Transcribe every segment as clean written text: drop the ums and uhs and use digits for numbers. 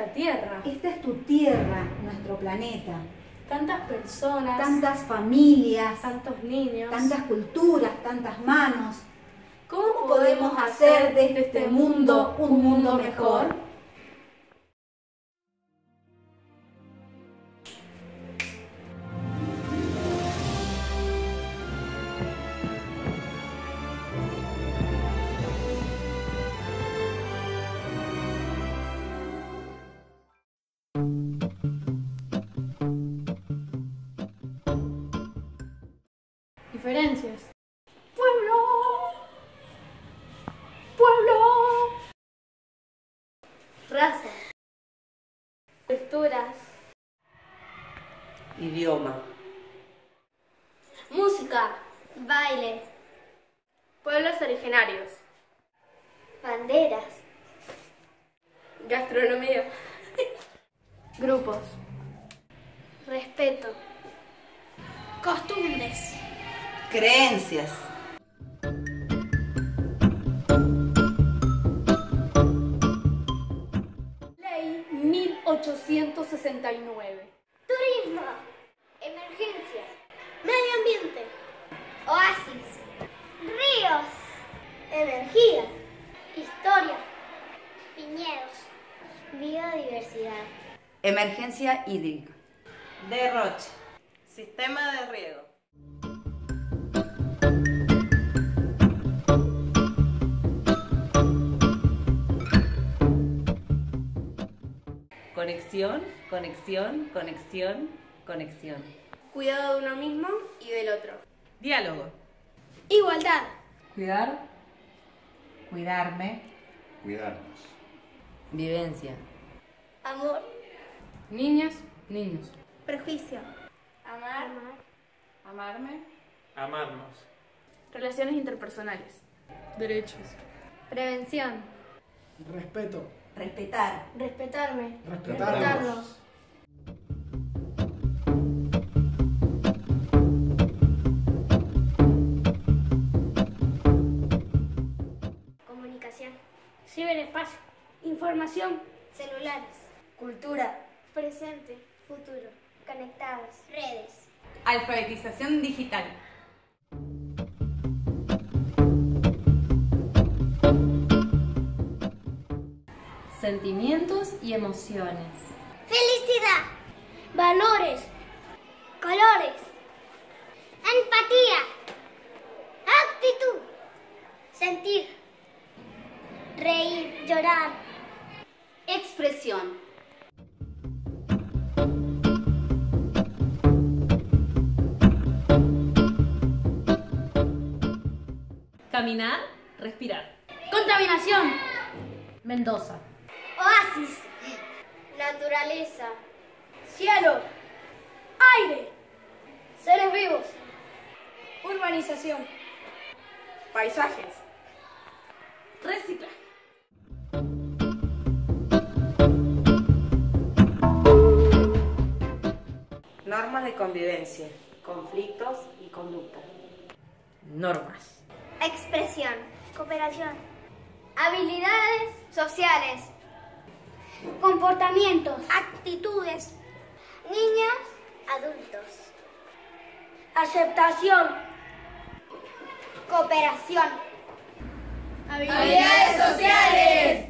nuestra tierra. Esta es tu tierra, nuestro planeta. Tantas personas, Tantas familias, tantos niños, tantas culturas, tantas manos. ¿Cómo podemos hacer de este mundo un mundo mejor? Diferencias. Pueblo. Pueblo. Raza. Culturas. Idioma. Música. Baile. Pueblos originarios. Banderas. Gastronomía. Grupos. Respeto. Costumbres. Creencias. Ley 1869. Turismo, emergencia, medio ambiente, oasis, ríos, energía, historia, viñedos, biodiversidad, Emergencia hídrica. Derroche. Sistema de riego. Conexión, conexión, conexión, conexión. Cuidado de uno mismo y del otro. Diálogo. Igualdad. Cuidar, cuidarme, Cuidarnos. Vivencia. Amor. niñas, niños, Prejuicio. Amar. amarme, Amarnos. Relaciones interpersonales. derechos, Prevención. Respeto. Respetar. Respetarme. Respetarnos. comunicación, Ciberespacio. Información. celulares, Cultura. presente, futuro, conectados, redes, alfabetización digital, Sentimientos y emociones. felicidad, valores, colores, empatía, actitud, sentir, reír, llorar, Expresión. Caminar, respirar. Contaminación. Mendoza. oasis, naturaleza, Cielo. Aire. Seres vivos. Urbanización. Paisajes. Recicla. Normas de convivencia. Conflictos y conducta. Normas. expresión, cooperación, habilidades sociales, comportamientos, actitudes, niños, adultos, aceptación, cooperación, Habilidades sociales.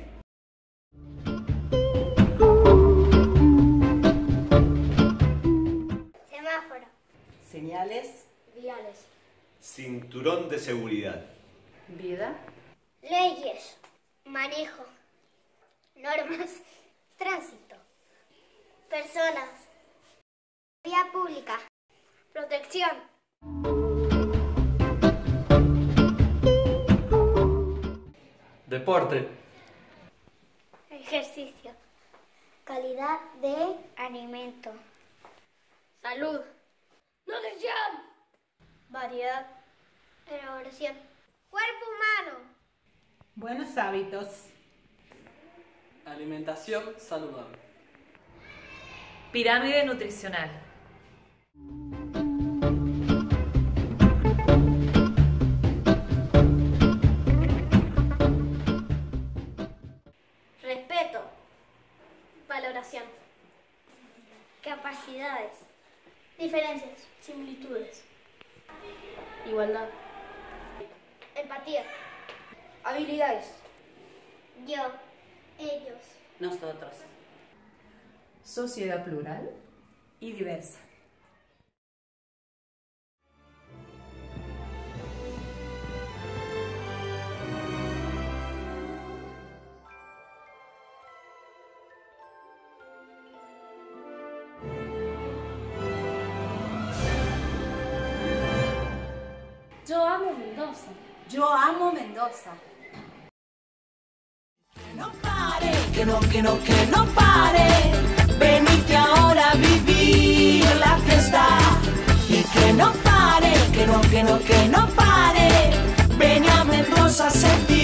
semáforo, Señales. viales, Cinturón de seguridad. Vida. leyes, manejo, normas, tránsito, personas, vía pública, protección, Deporte. ejercicio, calidad de alimento, Salud. nutrición, variedad, elaboración, cuerpo humano, buenos hábitos, Alimentación saludable. Pirámide nutricional. Respeto. Valoración. Capacidades. Diferencias. Similitudes. Igualdad. Empatía. Habilidades. Yo. Ellos. Nosotros. Sociedad plural Y diversa. Yo amo Mendoza. Yo amo Mendoza. Que no pare. Venite ahora a vivir la fiesta. Y que no pare, que no pare. Ven a Mendoza a sentir.